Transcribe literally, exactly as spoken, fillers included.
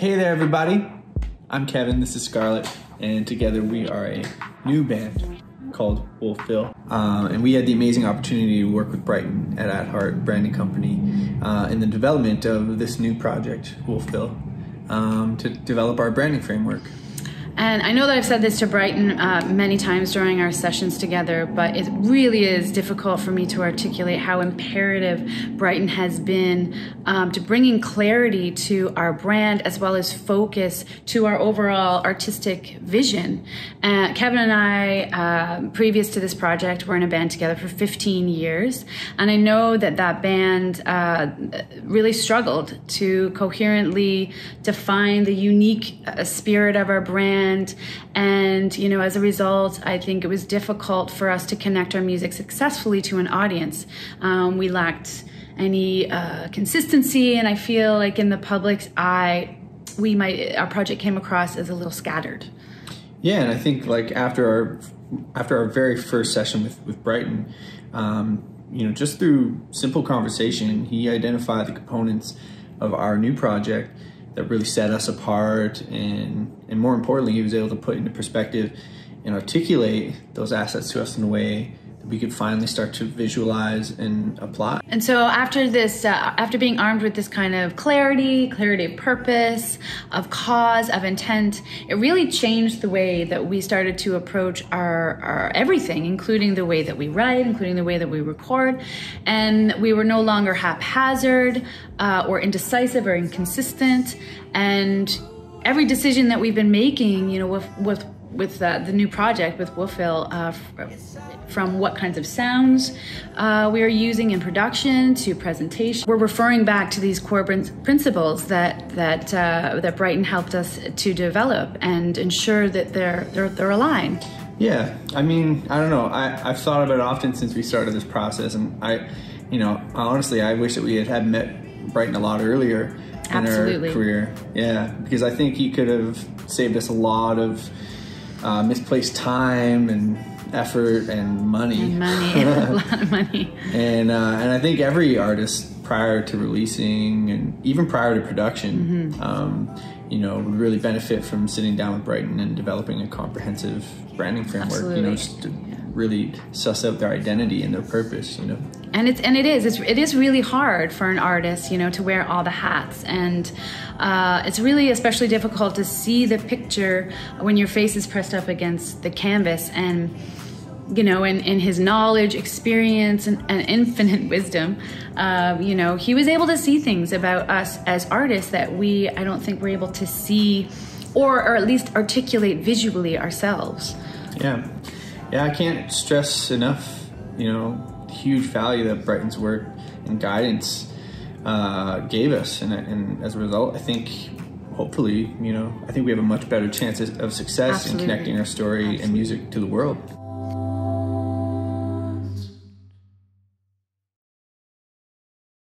Hey there, everybody. I'm Kevin, this is Scarlett, and together we are a new band called Wolfville. Uh, and we had the amazing opportunity to work with Brighton at At Heart Branding Company uh, in the development of this new project, Wolfville, um, to develop our branding framework. And I know that I've said this to Brighton uh, many times during our sessions together, but it really is difficult for me to articulate how imperative Brighton has been um, to bringing clarity to our brand as well as focus to our overall artistic vision. Uh, Kevin and I, uh, previous to this project, were in a band together for fifteen years, and I know that that band uh, really struggled to coherently define the unique uh, spirit of our brand. And, and, you know, as a result, I think it was difficult for us to connect our music successfully to an audience. Um, we lacked any uh, consistency, and I feel like in the public's eye, we might, our project came across as a little scattered. Yeah, and I think like after our, after our very first session with, with Brighton, um, you know, just through simple conversation, he identified the components of our new project that really set us apart, and and more importantly, he was able to put into perspective and articulate those assets to us in a way that we could finally start to visualize and apply. And so after this, uh, after being armed with this kind of clarity, clarity of purpose, of cause, of intent, it really changed the way that we started to approach our, our everything, including the way that we write, including the way that we record. And we were no longer haphazard uh, or indecisive or inconsistent. And every decision that we've been making, you know, with, with with uh, the new project with Wolfville, uh, from what kinds of sounds uh, we are using in production to presentation. We're referring back to these core principles that that uh, that Brighton helped us to develop and ensure that they're they're, they're aligned. Yeah, I mean, I don't know. I, I've thought about it often since we started this process, and I, you know, honestly, I wish that we had, had met Brighton a lot earlier in Absolutely. our career. Yeah, because I think he could have saved us a lot of Uh, misplaced time and effort and money. And money, a lot of money. And uh, and I think every artist prior to releasing and even prior to production, mm-hmm. um, you know, would really benefit from sitting down with Brighton and developing a comprehensive branding framework. Absolutely. You know, just to really suss out their identity and their purpose. You know. And it's and it is it's, it is really hard for an artist, you know, to wear all the hats, and uh, it's really especially difficult to see the picture when your face is pressed up against the canvas. And you know, in, in his knowledge, experience, and, and infinite wisdom, uh, you know, he was able to see things about us as artists that we I don't think we're able to see, or or at least articulate visually ourselves. Yeah, yeah, I can't stress enough, you know, huge value that Brighton's work and guidance uh, gave us, and, and as a result, I think, hopefully, you know, I think we have a much better chance of success Absolutely. in connecting our story Absolutely. and music to the world.